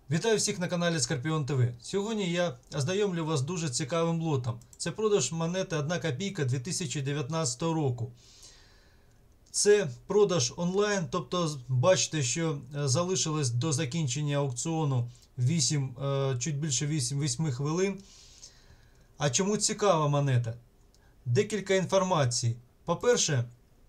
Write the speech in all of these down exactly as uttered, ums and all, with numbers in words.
Вітаю всіх на каналі Скорпіон ТВ. Сьогодні я ознайомлю вас з дуже цікавим лотом. Це продаж монети одна копійка дві тисячі дев'ятнадцятого року. Це продаж онлайн, тобто бачите, що залишилось до закінчення аукціону вісім, чуть більше вісім хвилин. А чому цікава монета? Декілька інформацій. По-перше,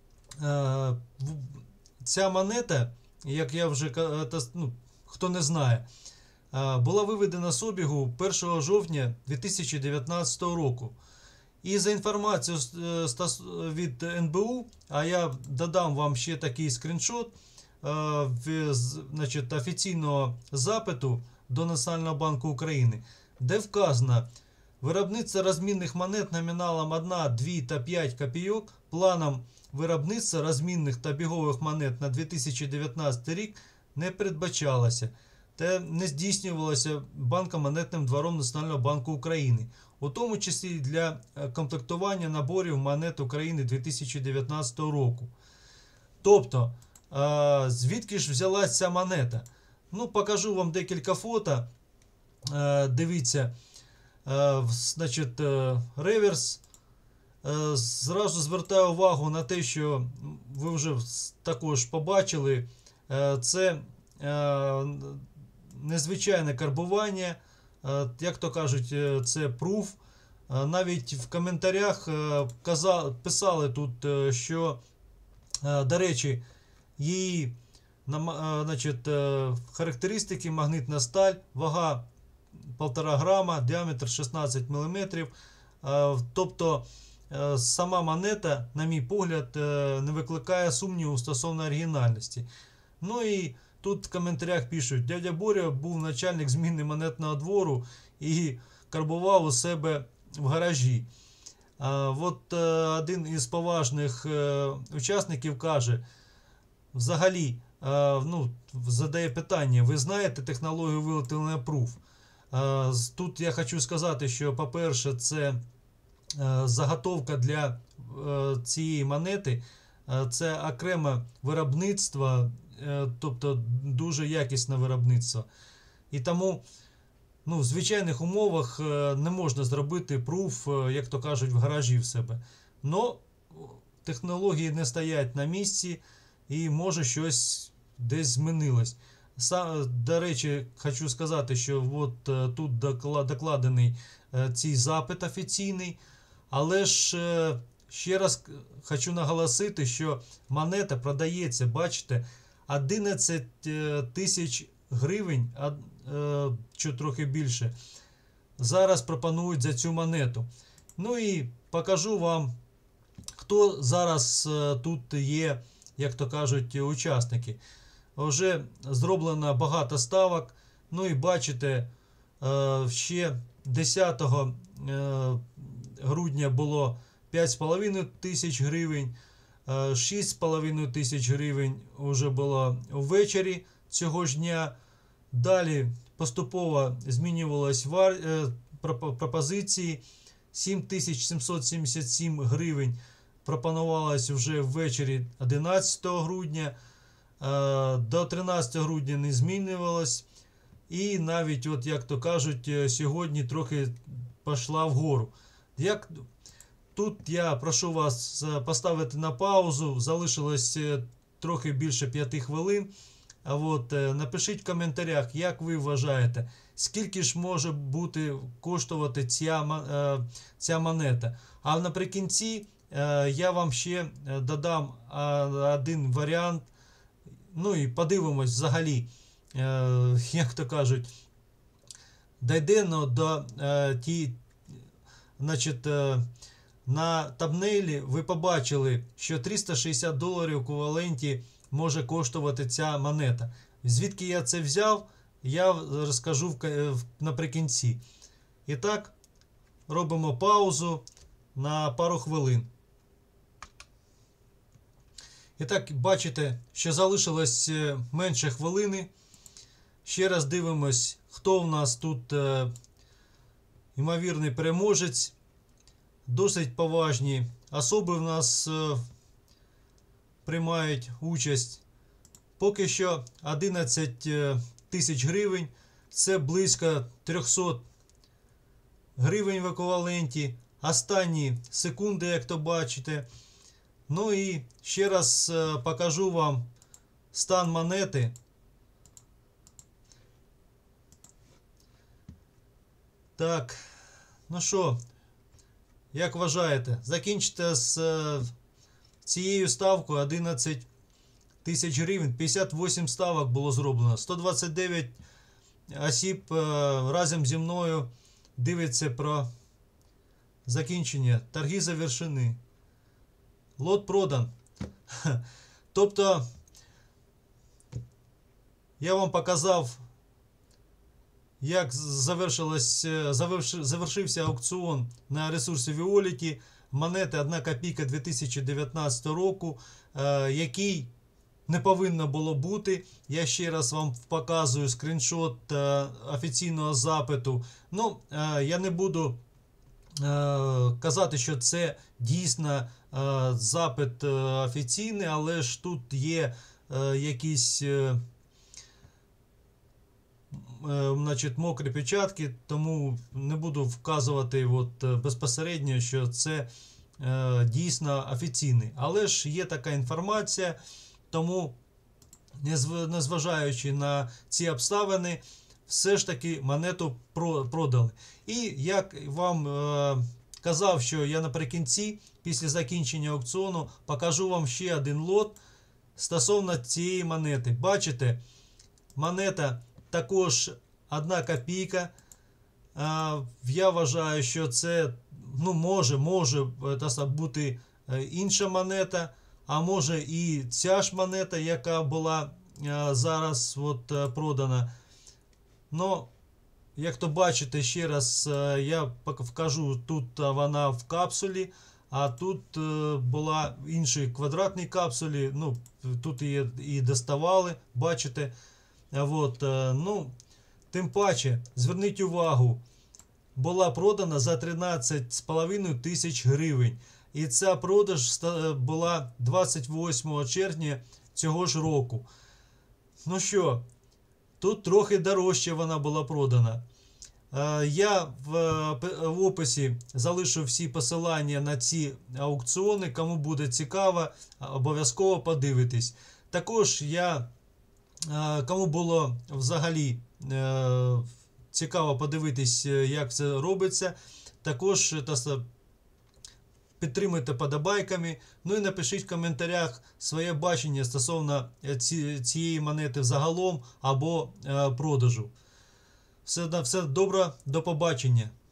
ця монета, як я вже, ну, хто не знає, була виведена з обігу першого жовтня дві тисячі дев'ятнадцятого року. І за інформацією від ен бе у, а я додам вам ще такий скріншот значить, офіційного запиту до Національного банку України, де вказано: виробництво розмінних монет номіналом одна, дві та п'ять копійок планом виробництва розмінних та бігових монет на дві тисячі дев'ятнадцятий рік не передбачалося та не здійснювалося банкомонетним двором Національного банку України, у тому числі для комплектування наборів монет України дві тисячі дев'ятнадцятого року. Тобто, звідки ж взялася ця монета? Ну, покажу вам декілька фото. Дивіться, значить, реверс. Зразу звертаю увагу на те, що ви вже також побачили, це незвичайне карбування, як то кажуть, це пруф. Навіть в коментарях писали тут, що, до речі, її значить, характеристики: магнитна сталь, вага півтора грама, діаметр шістнадцять міліметрів. Тобто сама монета, на мій погляд, не викликає сумніву стосовно оригінальності. Ну і тут в коментарях пишуть: дядя Боря був начальник зміни монетного двору і карбував у себе в гаражі. А, от е, один із поважних е, учасників каже, взагалі, е, ну, задає питання: ви знаєте технологію виготовлення пруф? Е, тут я хочу сказати, що, по-перше, це е, заготовка для е, цієї монети, е, це окреме виробництво, тобто дуже якісне виробництво. І тому, ну, в звичайних умовах не можна зробити пруф, як то кажуть, в гаражі в себе. Но технології не стоять на місці і може щось десь змінилось. До речі, хочу сказати, що от тут докладений цей запит офіційний, але ж ще раз хочу наголосити, що монета продається, бачите, одинадцять тисяч гривень, чи трохи більше, зараз пропонують за цю монету. Ну і покажу вам, хто зараз тут є, як то кажуть, учасники. Вже зроблено багато ставок. Ну і бачите, ще десятого грудня було п'ять з половиною тисяч гривень. шість з половиною тисяч гривень вже було ввечері цього ж дня. Далі поступово змінювалися вар... пропозиції. сім тисяч сімсот сімдесят сім гривень пропонувалось вже ввечері одинадцятого грудня. До тринадцятого грудня не змінювалось. І навіть, от як то кажуть, сьогодні трохи пішла вгору. Як... Тут я прошу вас поставити на паузу, залишилось трохи більше п'яти хвилин. А от напишіть в коментарях, як ви вважаєте, скільки ж може бути коштувати ця, ця монета. А наприкінці я вам ще додам один варіант. Ну і подивимось взагалі, як то кажуть, дійдемо до ті, значить, на табнейлі ви побачили, що триста шістдесят доларів в еквіваленті може коштувати ця монета. Звідки я це взяв, я розкажу наприкінці. І так, робимо паузу на пару хвилин. І так, бачите, що залишилось менше хвилини. Ще раз дивимось, хто в нас тут е, ймовірний переможець. Досить поважні особи в нас е, приймають участь. Поки що одинадцять тисяч гривень це близько триста гривень в еквіваленті. Останні секунди, як то бачите. Ну і ще раз покажу вам стан монети. Так, ну що, як вважаєте, закінчите з цією ставкою одинадцять тисяч гривень, п'ятдесят вісім ставок було зроблено, сто двадцять дев'ять осіб разом зі мною дивиться про закінчення. Торги завершені. Лот продан. Тобто, я вам показав, як завершилось, завершився аукціон на ресурсі Violet монети одна копійка дві тисячі дев'ятнадцятого року, який не повинно було бути. Я ще раз вам показую скріншот офіційного запиту. Ну, я не буду казати, що це дійсно запит офіційний, але ж тут є якісь значить, мокрі печатки, тому не буду вказувати от, безпосередньо, що це е, дійсно офіційний. Але ж є така інформація, тому, незважаючи на ці обставини, все ж таки монету продали. І як вам е, казав, що я наприкінці, після закінчення аукціону, покажу вам ще один лот стосовно цієї монети. Бачите, монета також одна копійка. Я вважаю, що це ну, може, може бути інша монета, а може і ця ж монета, яка була зараз от, продана. Ну, як то бачите, ще раз я вкажу, тут вона в капсулі, а тут була в іншій квадратній капсулі. Ну, тут її і доставали, бачите. От, ну, тим паче, зверніть увагу, була продана за тринадцять з половиною тисяч гривень. І ця продаж була двадцять восьмого червня цього ж року. Ну що, тут трохи дорожче вона була продана. Я в, в описі залишу всі посилання на ці аукціони. Кому буде цікаво, обов'язково подивитись. Також я, кому було взагалі цікаво подивитись, як це робиться, також підтримуйте подобайками. Ну і напишіть в коментарях своє бачення стосовно цієї монети взагалом або продажу. Все, все добре, до побачення.